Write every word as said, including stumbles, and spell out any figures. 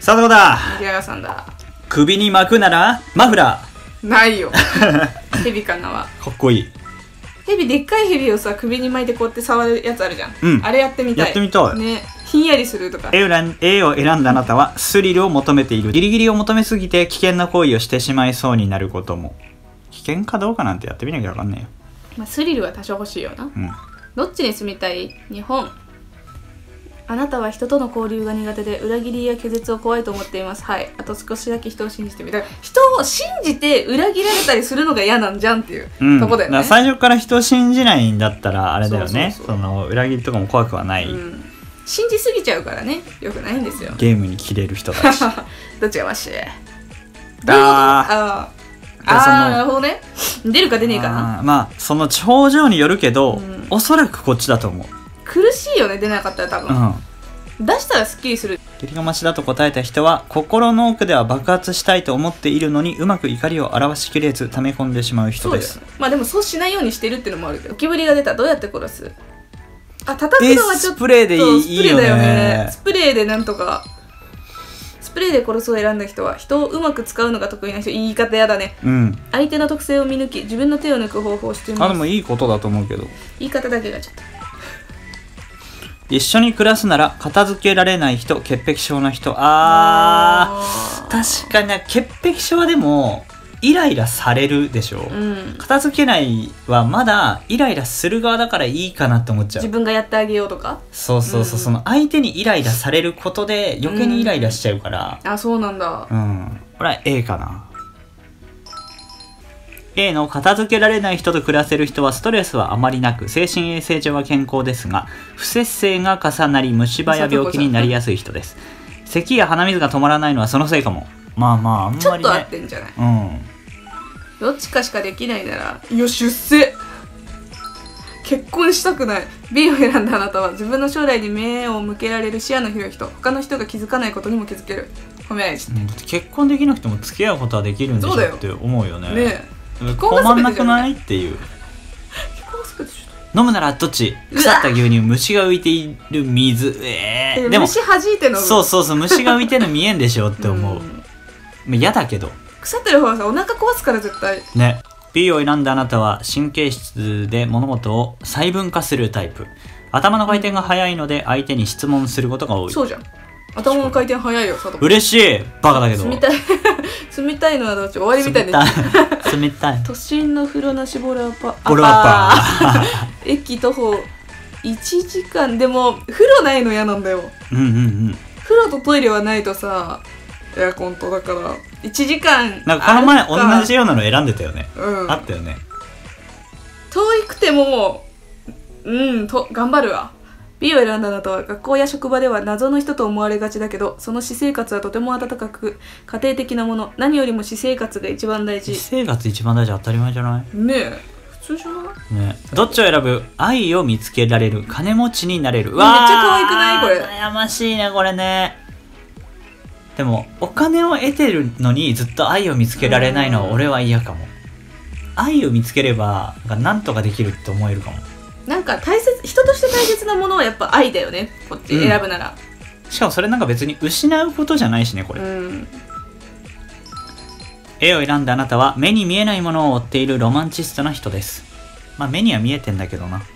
佐藤だ。 宮川さんだ。 首に巻くならマフラーないよ。ヘビかなはかっこいい。 ヘビ、でっかいヘビをさ首に巻いてこうやって触るやつあるじゃん、 うん、 あれやってみたい。 やってみたいね。ひんやりするとか。 A を選んだあなたはスリルを求めている。ギリギリを求めすぎて危険な行為をしてしまいそうになることも。危険かどうかなんてやってみなきゃ分かんないよ。 まあスリルは多少欲しいよな。 うん。 どっちに住みたい？日本。あなたは人との交流が苦手で裏切りや拒絶を怖いと思っています。はい。あと少しだけ人を信じてみたい。人を信じて裏切られたりするのが嫌なんじゃんっていう、 うん、 とこだよね。 だから最初から人を信じないんだったらあれだよね。 そうそうそう、 その裏切りとかも怖くはない、 うん、信じすぎちゃうからね、よくないんですよ。 ゲームに切れる人たち。 どっちがマシ？どういうこと？ ああーあー、なるほどね。出るか出ねえかな。 あまあその頂上によるけど、 うん、 おそらくこっちだと思う。 苦しいよね、出なかったら多分、うん、出したらスッキリする。 義理がましだと答えた人は心の奥では爆発したいと思っているのにうまく怒りを表しきれず溜め込んでしまう人です。 そうだよね。まあでもそうしないようにしてるっていうのもあるけど、ゴキブリが出たらどうやって殺す？あ、叩くのはちょっとスプレーでいい、いいよね。 スプレーだよね。スプレーでなんとか。スプレーで殺すを選んだ人は人をうまく使うのが得意な人。言い方やだね。 うん。 相手の特性を見抜き自分の手を抜く方法をしています。 あ、でもいいことだと思うけど。 言い方だけがちょっと。 一緒に暮らすなら片付けられない人、潔癖症な人。あー、確かにね、潔癖症はでもイライラされるでしょ、うん、片付けないはまだイライラする側だからいいかなって思っちゃう。 自分がやってあげようとか。 そうそうそう、うん、その相手にイライラされることで余計にイライラしちゃうから、 うん、あ、そうなんだ。 うん、これは A かな。A の片付けられない人と暮らせる人はストレスはあまりなく精神衛生上は健康ですが、不節制が重なり虫歯や病気になりやすい人です。咳や鼻水が止まらないのはそのせいかも。まあまああんまりね、 ちょっと合ってんじゃない？ うん。 どっちかしかできないなら、いや出世。結婚したくない。 B を選んだあなたは自分の将来に目を向けられる視野の広い人。他の人が気づかないことにも気づける。褒められちゃって、うん、だって結婚できなくても付き合うことはできるんでしょって思うよね。 ねえ、 困んなくないっていう。飲むならどっち？腐った牛乳、虫が浮いている水。えー、でも虫弾いて飲む。 そうそうそう、虫が浮いてるの見えんでしょって思う。嫌だけど。 腐ってる方はさ、お腹壊すから絶対ね。 B を選んだあなたは神経質で物事を細分化するタイプ。頭の回転が速いので相手に質問することが多い。 そうじゃん、頭の回転速いよ。 嬉しい。バカだけど。 住みたい住みたいのはどっち？終わりみたいね。 住みたい。 都心の風呂なしボラパボラパー駅徒歩いちじかん。でも風呂ないの嫌なんだよ。 うんうんうん。 風呂とトイレはないとさ、エアコンとだからいちじかん。 なんかこの前同じようなの選んでたよね。 うん、 あったよね。 遠くてもうんと頑張るわ。B を選んだあなたは学校や職場では謎の人と思われがちだけど、その私生活はとても温かく家庭的なもの。何よりも私生活が一番大事。 私生活一番大事、当たり前じゃない？ ねえ、普通じゃない？ ね。どっちを選ぶ？愛を見つけられる、金持ちになれる。 めっちゃ可愛くないこれ？ 悩ましいねこれね。でもお金を得てるのにずっと愛を見つけられないのは俺は嫌かも。愛を見つければなんとかできるって思えるかも。 なんか大切、人として大切なものはやっぱ愛だよね、こっち選ぶなら、 うん、しかもそれなんか別に失うことじゃないしねこれ、うん、A を選んだあなたは目に見えないものを追っているロマンチストな人です。まあ目には見えてんだけどな。